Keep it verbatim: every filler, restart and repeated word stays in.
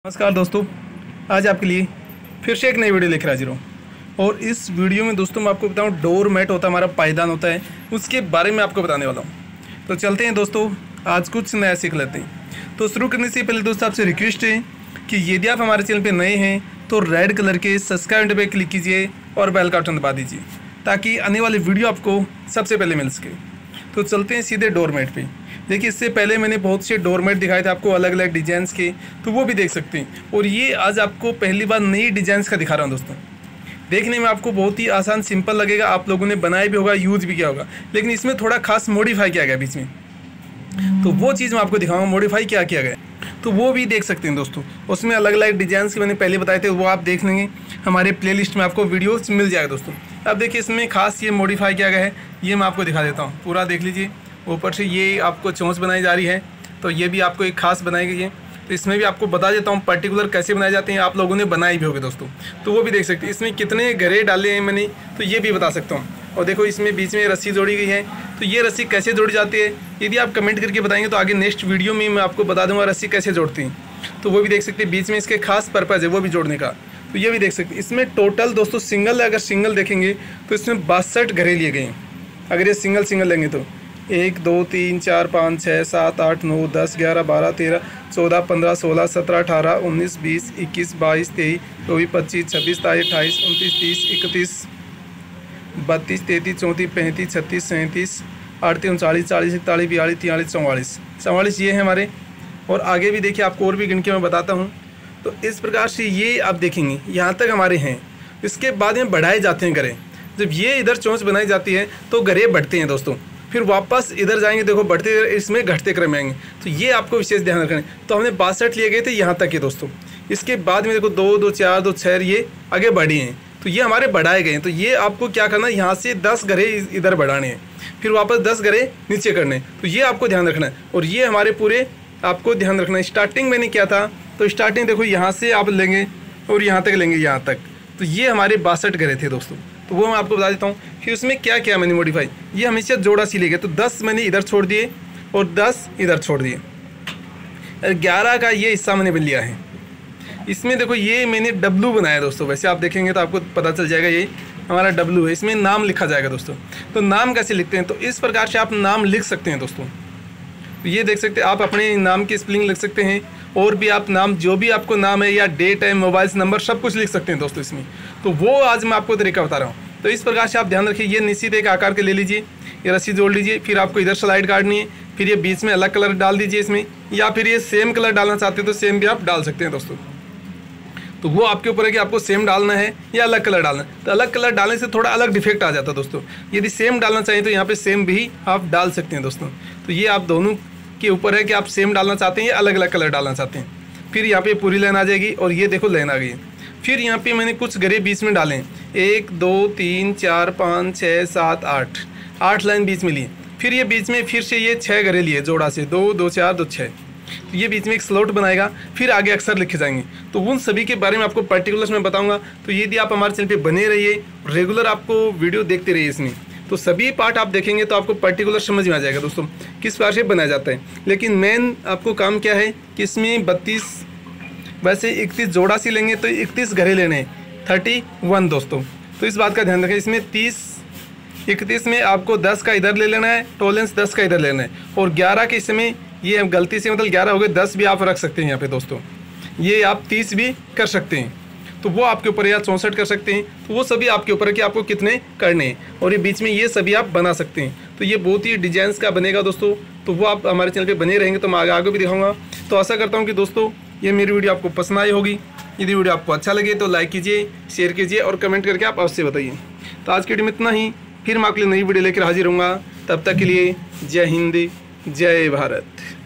नमस्कार दोस्तों, आज आपके लिए फिर से एक नई वीडियो लेकर हाजिर हूँ। और इस वीडियो में दोस्तों मैं आपको बताऊँ डोर मैट होता है, हमारा पायदान होता है, उसके बारे में आपको बताने वाला हूँ। तो चलते हैं दोस्तों, आज कुछ नया सीख लेते हैं। तो शुरू करने से पहले दोस्तों आपसे रिक्वेस्ट है कि यदि आप हमारे चैनल पर नए हैं तो रेड कलर के सब्सक्राइब पे क्लिक कीजिए और बेल का बटन दबा दीजिए ताकि आने वाली वीडियो आपको सबसे पहले मिल सके। तो चलते हैं सीधे डोर मैट पे। देखिए, इससे पहले मैंने बहुत से डोरमेट दिखाए थे आपको अलग अलग डिजाइंस के, तो वो भी देख सकते हैं। और ये आज आपको पहली बार नई डिजाइंस का दिखा रहा हूँ दोस्तों। देखने में आपको बहुत ही आसान सिंपल लगेगा, आप लोगों ने बनाया भी होगा, यूज़ भी किया होगा, लेकिन इसमें थोड़ा खास मॉडिफाई किया गया बीच में। तो वो चीज़ मैं आपको दिखाऊंगा मॉडिफाई क्या किया गया, तो वो भी देख सकते हैं दोस्तों। उसमें अलग अलग डिजाइंस के मैंने पहले बताए थे, वो आप देख लेंगे, हमारे प्लेलिस्ट में आपको वीडियोस मिल जाएगा दोस्तों। अब देखिए, इसमें खास ये मॉडिफाई किया गया है, ये मैं आपको दिखा देता हूँ। पूरा देख लीजिए, ऊपर से ये आपको चोंच बनाई जा रही है, तो ये भी आपको एक खास बनाई गई है। तो इसमें भी आपको बता देता हूँ पर्टिकुलर कैसे बनाए जाते हैं, आप लोगों ने बनाए भी होंगे दोस्तों, तो वो भी देख सकते हैं। इसमें कितने घरे डाले हैं मैंने, तो ये भी बता सकता हूँ। और देखो, इसमें बीच में रस्सी जोड़ी गई है, तो ये रस्सी कैसे जोड़ी जाती है यदि आप कमेंट करके बताएंगे तो आगे नेक्स्ट वीडियो में मैं आपको बता दूँगा रस्सी कैसे जोड़ती हैं। तो वो भी देख सकते हैं, बीच में इसके खास पर्पज़ है वो भी जोड़ने का, तो ये भी देख सकते हैं। इसमें टोटल दोस्तों सिंगल, अगर सिंगल देखेंगे तो इसमें बासठ घरे लिए गए हैं। अगर ये सिंगल सिंगल लेंगे तो एक दो तीन चार पाँच छः सात आठ नौ दस ग्यारह बारह तेरह चौदह पंद्रह सोलह सत्रह अठारह उन्नीस बीस इक्कीस बाईस तेईस चौबीस पच्चीस छब्बीस सताईस अट्ठाईस उनतीस तीस इकतीस बत्तीस तैंतीस चौंतीस पैंतीस छत्तीस सैंतीस अड़तीस उनचालीस चालीस इकतालीस बयालीस तियालीस चौवालीस चौवालीस ये है हमारे। और आगे भी देखिए, आपको और भी गिन के मैं बताता हूँ। तो इस प्रकार से ये आप देखेंगे यहाँ तक हमारे हैं। इसके बाद में बढ़ाए जाते हैं घरे। जब ये इधर चोंच बनाई जाती है तो घरे बढ़ते हैं दोस्तों, फिर वापस इधर जाएंगे, देखो बढ़ते, इसमें घटते क्रम आएंगे। तो ये आपको विशेष ध्यान रखना है। तो हमने बासठ लिए गए थे यहाँ तक के दोस्तों। इसके बाद में देखो दो दो चार दो छः ये आगे बढ़े हैं, तो ये हमारे बढ़ाए गए हैं। तो ये आपको क्या करना है, यहाँ से दस घरे इधर बढ़ाने हैं, फिर वापस दस घरे नीचे करने हैं, तो ये आपको ध्यान रखना है। और ये हमारे पूरे आपको ध्यान रखना है। स्टार्टिंग मैंने किया था, तो स्टार्टिंग देखो यहाँ से आप लेंगे और यहाँ तक लेंगे, यहाँ तक, तो ये हमारे बासठ घरे थे दोस्तों। तो वो मैं आपको बता देता हूँ। फिर उसमें क्या किया मैंने मॉडिफाई, ये हमेशा जोड़ा सी ले गए, तो दस मैंने इधर छोड़ दिए और दस इधर छोड़ दिए। ग्यारह का ये हिस्सा मैंने बन लिया है। इसमें देखो, ये मैंने डब्लू बनाया दोस्तों। वैसे आप देखेंगे तो आपको पता चल जाएगा, ये हमारा डब्लू है, इसमें नाम लिखा जाएगा दोस्तों। तो नाम कैसे लिखते हैं, तो इस प्रकार से आप नाम लिख सकते हैं दोस्तों। तो ये देख सकते हैं, आप अपने नाम की स्पेलिंग लिख सकते हैं, और भी आप नाम, जो भी आपको नाम है या डेट है, मोबाइल नंबर, सब कुछ लिख सकते हैं दोस्तों इसमें। तो वो आज मैं आपको तरीका बता रहा हूँ। तो इस प्रकार से आप ध्यान रखिए, ये निश्चित एक आकार के ले लीजिए, ये रस्सी जोड़ लीजिए, फिर आपको इधर स्लाइड काटनी है, फिर ये बीच में अलग कलर डाल दीजिए इसमें, या फिर ये सेम कलर डालना चाहते हैं तो सेम भी आप डाल सकते हैं दोस्तों। तो वो आपके ऊपर है कि आपको सेम डालना है या अलग कलर डालना है। तो अलग कलर डालने से थोड़ा अलग डिफेक्ट आ जाता है दोस्तों। यदि सेम डालना चाहिए तो यहाँ पे सेम भी आप डाल सकते हैं दोस्तों। तो ये आप दोनों के ऊपर है कि आप सेम डालना चाहते हैं या अलग अलग कलर डालना चाहते हैं। फिर यहाँ पे पूरी लाइन आ जाएगी, और ये देखो लाइन आ गई है। फिर यहाँ पे मैंने कुछ घरे बीच में डाले, एक दो तीन चार पाँच छः सात आठ आठ लाइन बीच में लिए। फिर ये बीच में फिर से ये छः घरे लिए जोड़ा से, दो दो चार दो छः, तो ये बीच में एक स्लॉट बनाएगा, फिर आगे अक्सर लिखे जाएंगे। तो उन सभी के बारे में आपको पर्टिकुलर्स में बताऊंगा। तो यदि आप हमारे चैनल पे बने रहिए, रेगुलर आपको वीडियो देखते रहिए इसमें, तो सभी पार्ट आप देखेंगे तो आपको पर्टिकुलर समझ में आ जाएगा दोस्तों किस प्रकार से बनाया जाता है। लेकिन मेन आपको काम क्या है कि इसमें बत्तीस, वैसे इकतीस जोड़ा सी लेंगे तो इकतीस घरे लेने हैं, थर्टी वन दोस्तों। तो इस बात का ध्यान रखें। इसमें तीस इकतीस में आपको दस का इधर ले लेना है, टोलेंस दस का इधर लेना है, और ग्यारह के इसमें ये गलती से मतलब ग्यारह हो गए, दस भी आप रख सकते हैं यहाँ पे दोस्तों। ये आप तीस भी कर सकते हैं, तो वो आपके ऊपर, या चौंसठ कर सकते हैं, तो वो सभी आपके ऊपर है कि आपको कितने करने हैं। और ये बीच में ये सभी आप बना सकते हैं। तो ये बहुत ही डिजाइंस का बनेगा दोस्तों। तो वो आप हमारे चैनल पे बने रहेंगे तो मैं आगे आगे भी दिखाऊंगा। तो आशा करता हूँ कि दोस्तों ये मेरी वीडियो आपको पसंद आई होगी। यदि वीडियो आपको अच्छा लगे तो लाइक कीजिए, शेयर कीजिए और कमेंट करके आप अवश्य बताइए। तो आज की वीडियो में इतना ही, फिर मैं आपके लिए नई वीडियो लेकर हाजिर होऊंगा। तब तक के लिए जय हिंद, जय भारत।